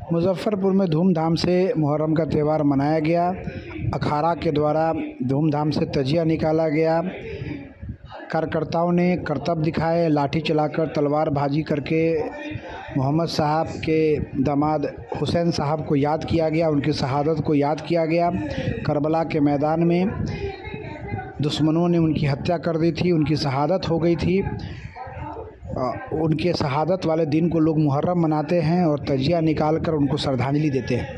मुजफ्फरपुर में धूमधाम से मुहर्रम का त्यौहार मनाया गया। अखाड़ा के द्वारा धूमधाम से तजिया निकाला गया। कार्यकर्ताओं ने करतब दिखाए, लाठी चलाकर तलवारबाजी करके मोहम्मद साहब के दामाद हुसैन साहब को याद किया गया, उनकी शहादत को याद किया गया। करबला के मैदान में दुश्मनों ने उनकी हत्या कर दी थी, उनकी शहादत हो गई थी। उनके शहादत वाले दिन को लोग मुहर्रम मनाते हैं और तजिया निकाल कर उनको श्रद्धांजलि देते हैं।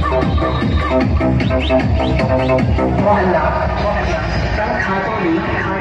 मोहल्ला सब खातों में